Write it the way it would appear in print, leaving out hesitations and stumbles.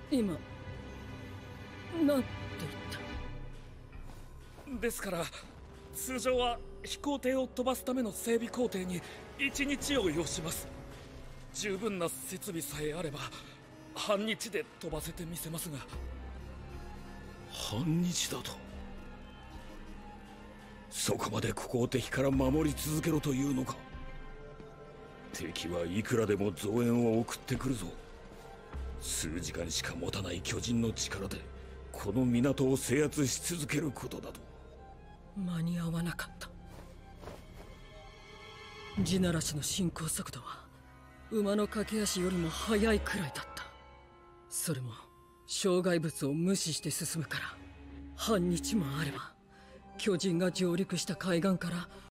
今なんて言っですから通常は飛行艇を飛ばすための整備工程に1日を要します。十分な設備さえあれば半日で飛ばせてみせますが。 半日だと？そこまでここを敵から守り続けろというのか？敵はいくらでも増援を送ってくるぞ。数時間しか持たない巨人の力でこの港を制圧し続けることだと。 間に合わなかった。地ならしの進行速度は馬の駆け足よりも速いくらいだった。それも障害物を無視して進むから、半日もあれば巨人が上陸した海岸から